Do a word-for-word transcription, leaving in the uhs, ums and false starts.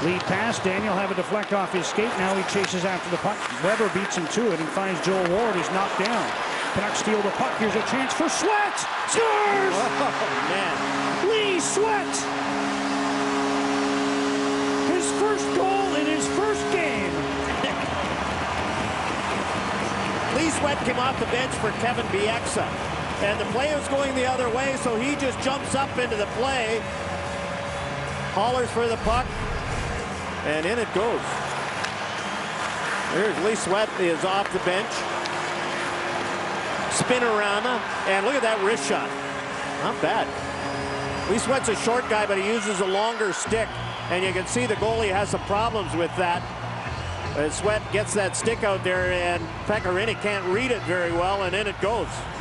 Lead pass. Daniel have a deflect off his skate. Now he chases after the puck. Weber beats him to it and finds Joel Ward, who's knocked down. Canucks steal the puck. Here's a chance for Sweatt. Scores! Oh, man. Lee Sweatt. His first goal in his first game. Lee Sweatt came off the bench for Kevin Bieksa. And the play was going the other way, so he just jumps up into the play. Hollers for the puck. And in it goes. Here's Lee Sweatt is off the bench. Spinorama, and look at that wrist shot. Not bad. Lee Sweatt's a short guy, but he uses a longer stick, and you can see the goalie has some problems with that. And Sweatt gets that stick out there, and Pecorini can't read it very well, and in it goes.